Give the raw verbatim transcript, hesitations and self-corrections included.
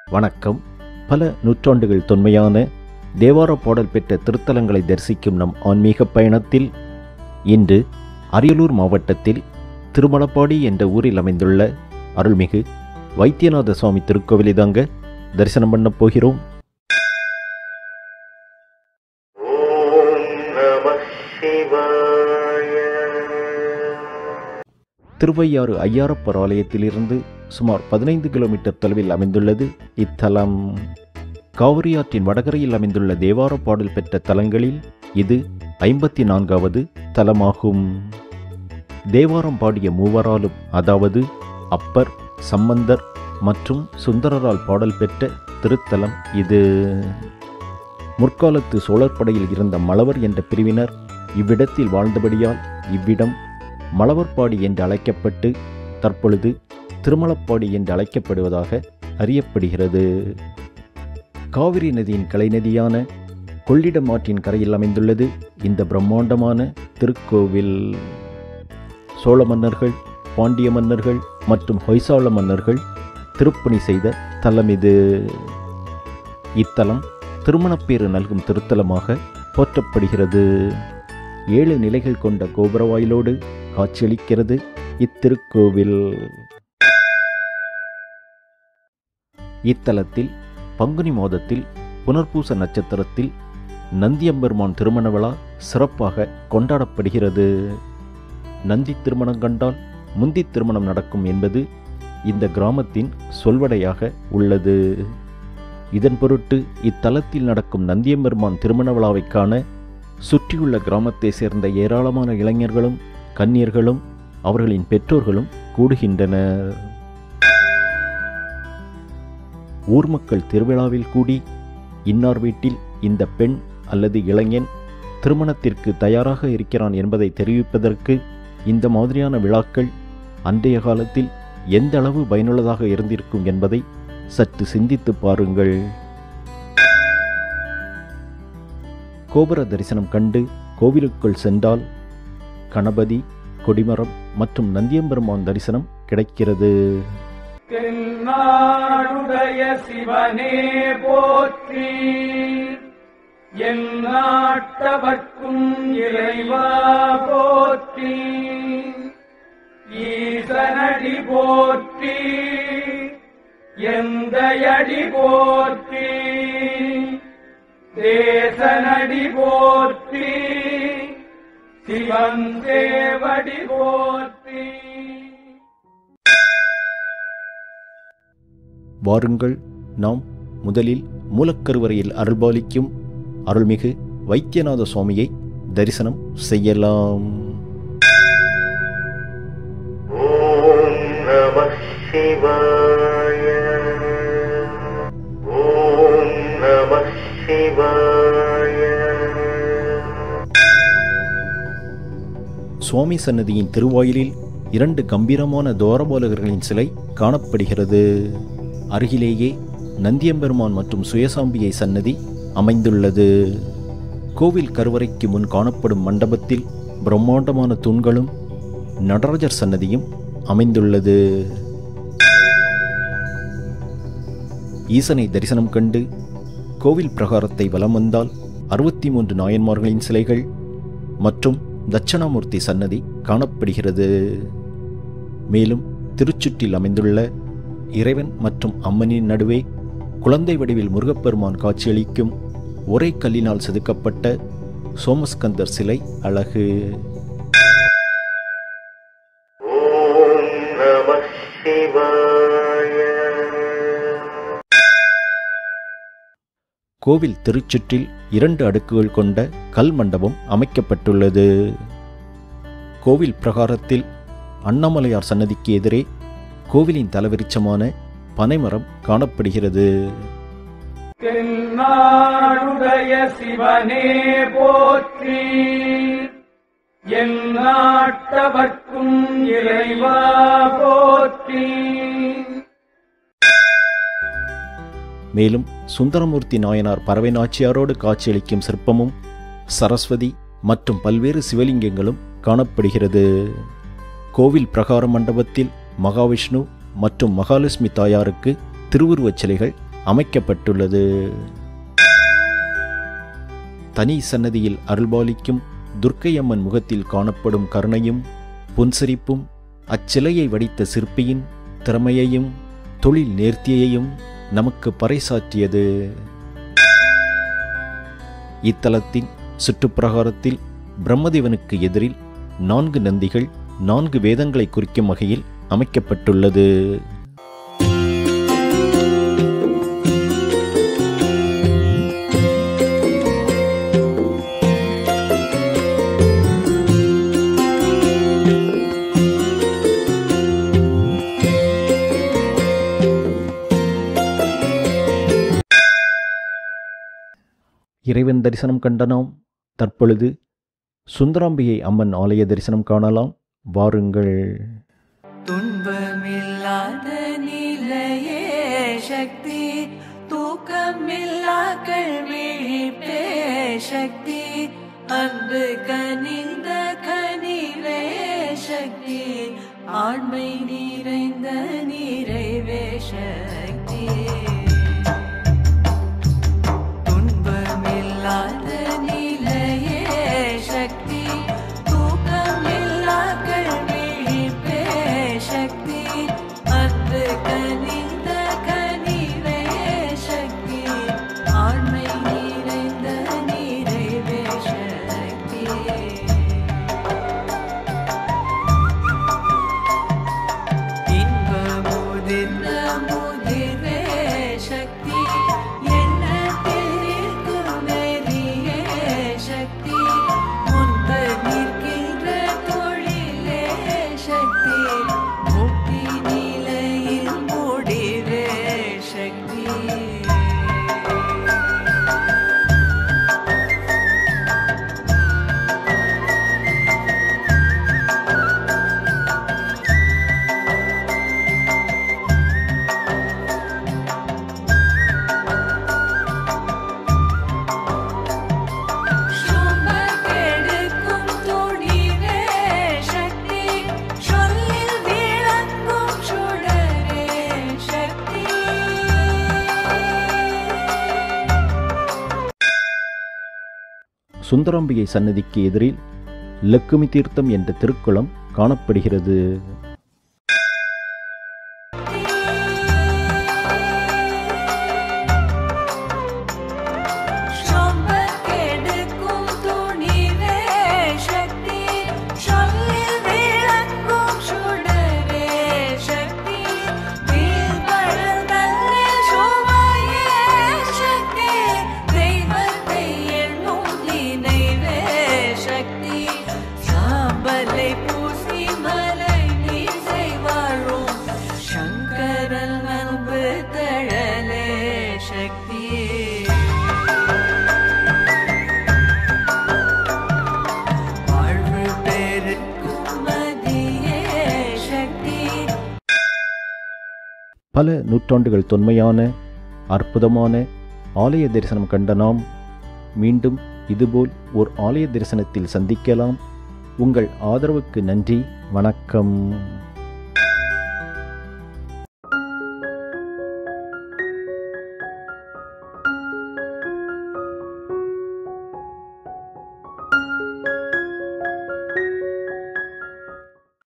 வணக்கம். பல நூற்றாண்டுகள் தொன்மையான தேவார பாடல் பெற்ற திருத்தலங்களை தரிசிக்கும் நம் ஆன்மீக பயணத்தில் இன்று அரியலூர் மாவட்டத்தில் திருமலப்பாடி என்ற ஊரில் அமைந்துள்ள அருள்மிகு வைத்தியநாத சுவாமி திருக்கோவிலை தாங்க தரிசனம் பண்ண போகிறோம். திருவையாறு ஐயாரப்பர் ஆலயத்திலிருந்து சுமார் பதினைந்து கிலோமீட்டர் தொலைவில் அமைந்துள்ளது இத்தலம். காவிரி ஆற்றின் வடகரையில் அமைந்துள்ள தேவார பாடல் பெற்ற தலங்களில் இது ஐம்பத்தி நான்காவது தலமாகும். தேவாரம் பாடிய மூவராலும், அதாவது அப்பர், சம்பந்தர் மற்றும் சுந்தரரால் பாடல் பெற்ற திருத்தலம் இது. முற்காலத்து சோழர் படையில் இருந்த மலவர் என்ற பிரிவினர் இவ்விடத்தில் வாழ்ந்தபடியால் இவ்விடம் மலவர்பாடி என்று அழைக்கப்பட்டு தற்பொழுது திருமலப்பாடி என்று அழைக்கப்படுவதாக அறியப்படுகிறது. காவிரி நதியின் கலைநதியான கொள்ளிடம் ஆற்றின் கரையில் அமைந்துள்ளது இந்த பிரம்மாண்டமான திருக்கோவில். சோழ மன்னர்கள், பாண்டிய மன்னர்கள் மற்றும் ஹொய்சால மன்னர்கள் திருப்பணி செய்த தலம் இது. இத்தலம் திருமணப்பேறு நல்கும் திருத்தலமாக போற்றப்படுகிறது. ஏழு நிலைகள் கொண்ட கோபுரவாயிலோடு காட்சியளிக்கிறது இத்திருக்கோவில். இத்தலத்தில் பங்குனி மாதத்தில் புனர்பூச நட்சத்திரத்தில் நந்தியம்பெருமான் திருமண விழா சிறப்பாக கொண்டாடப்படுகிறது. நந்தி திருமணம் கண்டால் முந்தி திருமணம் நடக்கும் என்பது இந்த கிராமத்தின் சொல்வடையாக உள்ளது. இதன் பொருட்டு இத்தலத்தில் நடக்கும் நந்தியம்பெருமான் திருமண விழாவை காண சுற்றியுள்ள கிராமத்தை சேர்ந்த ஏராளமான இளைஞர்களும் கன்னியர்களும் அவர்களின் பெற்றோர்களும் கூடுகின்றனர். ஊர் மக்கள் திருவிழாவில் கூடி இன்னார் வீட்டில் இந்த பெண் அல்லது இளைஞன் திருமணத்திற்கு தயாராக இருக்கிறான் என்பதை தெரிவிப்பதற்கு இந்த மாதிரியான விழாக்கள் அன்றைய காலத்தில் எந்த அளவு பயனுள்ளதாக இருந்திருக்கும் என்பதை சற்று சிந்தித்து பாருங்கள். கோபுர தரிசனம் கண்டு கோவிலுக்குள் சென்றால் கணபதி, கொடிமரம் மற்றும் நந்தியம்பெருமான் தரிசனம் கிடைக்கிறது. தென்னாடுடைய சிவனே போற்றி, எந்நாட்டவர்க்கும் இறைவா போற்றி, ஈசனடி போற்றி, எந்தையடி போற்றி, தேசனடி போற்றி, சிவன் தேவடி போற்றி. வாருங்கள், நாம் முதலில் மூலக்கருவறையில் அருள்பாலிக்கும் அருள்மிகு வைத்தியநாத சுவாமியை தரிசனம் செய்யலாம். ஓம் நமः சிவாய, ஓம் நமः சிவாய. சுவாமி சன்னதியின் திருவாயிலில் இரண்டு கம்பீரமான துவாரபாலகர்களின் சிலை காணப்படுகிறது. அருகிலேயே நந்தியம்பெருமான் மற்றும் சுயசாம்பியை சன்னதி அமைந்துள்ளது. கோவில் கருவறைக்கு முன் காணப்படும் மண்டபத்தில் பிரம்மாண்டமான தூண்களும் நடராஜர் சன்னதியும் அமைந்துள்ளது. ஈசனை தரிசனம் கண்டு கோவில் பிரகாரத்தை வலம் வந்தால் அறுபத்தி மூன்று நாயன்மார்களின் சிலைகள் மற்றும் தட்சணாமூர்த்தி சன்னதி காணப்படுகிறது. மேலும் திருச்சுற்றில் அமைந்துள்ள இறைவன் மற்றும் அம்மனின் நடுவே குழந்தை வடிவில் முருகப்பெருமான் காட்சியளிக்கும் ஒரே கல்லினால் செதுக்கப்பட்ட சோமஸ்கந்தர் சிலை அழகு. ஓம் நமः சிவாய. கோவில் திருச்சுற்றில் இரண்டு அடுக்குகள் கொண்ட கல் மண்டபம் அமைக்கப்பட்டுள்ளது. கோவில் பிரகாரத்தில் அண்ணாமலையார் சன்னதிக்கு எதிரே கோவிலின் தலவிருட்சமான பனைமரம் காணப்படுகிறது. தென்னாடுடைய சிவனே போற்றி, எந்நாட்டவர்க்கும் இறைவா போற்றி. மேலும் சுந்தரமூர்த்தி நாயனார் பறவை நாச்சியாரோடு காட்சியளிக்கும் சிற்பமும் சரஸ்வதி மற்றும் பல்வேறு சிவலிங்கங்களும் காணப்படுகிறது. கோவில் பிரகார மண்டபத்தில் மகாவிஷ்ணு மற்றும் மகாலட்சுமி தாயாருக்கு திருவுருவச் சிலைகள் அமைக்கப்பட்டுள்ளது. தனி சன்னதியில் அருள்பாலிக்கும் துர்க்கையம்மன் முகத்தில் காணப்படும் கருணையும் புன்சிரிப்பும் அச்சிலையை வடித்த சிற்பியின் திறமையையும் தொழில் நேர்த்தியையும் நமக்கு பறைசாற்றியது. இத்தலத்தின் சுற்றுப்பிரகாரத்தில் பிரம்மதேவனுக்கு எதிரில் நான்கு நந்திகள் நான்கு வேதங்களை குறிக்கும் வகையில் அமைக்கப்பட்டுள்ளது. இறைவன் தரிசனம் கண்ட நாம் தற்பொழுது சுந்தராம்பிகை அம்மன் ஆலய தரிசனம் காணலாம். வாருங்கள். துன்பமில்லாத நிலையே சக்தி, தூக்கமில்லா கல்விழிப்பே சக்தி, அன்பு கனிந்த கனிவே சக்தி, ஆண்மை நிறைந்த நிறைவே சக்தி. துன்பமில்லாத நிலையே சக்தி, தூக்கமில்லா கல்விழிப்பே சக்தி, அன்பு கனிந்த கனிவே சக்தி, ஆண்மை நிறைந்த நிறைவே சக்தி. இன்பமுதிர்ந்த முதிர்வே சக்தி, எண்ணத்தில் நிற்கும் நெறியே சக்தி, முன்பு நிற்கின்ற தொழிலே சக்தி, முக்தி நிலையில் முடிவே சக்தி. சுமக்கெடுக்கும் துணிவே சக்தி, சொல்லில் விளங்கும் சுடரே சக்தி. சுந்தராம்பிகை சன்னதிக்கு எதிரில் லக்குமி தீர்த்தம் என்ற திருக்குளம் காணப்படுகிறது. சுமக்கெடுக்கும் துணிவே சக்தி, சொல்லில் விளங்கும் சுடரே சக்தி, வீழ்படல் நல்லில் சுவையே சக்தி, தெய்வத்தை எண்ணும் நினைவே சக்தி, சாம்பலை பூசி மலை நீசை வாழும் சங்கரன் அன்பு தழலே சக்தி. வாழ்வு பெருக்கும் மதியே சக்தி. பல நூற்றாண்டுகள் தொன்மையான அற்புதமான ஆலய தரிசனம் கண்ட நாம் மீண்டும் இதுபோல் ஒரு ஆலய தரிசனத்தில் சந்திக்கலாம். உங்கள் ஆதரவுக்கு நன்றி. வணக்கம்.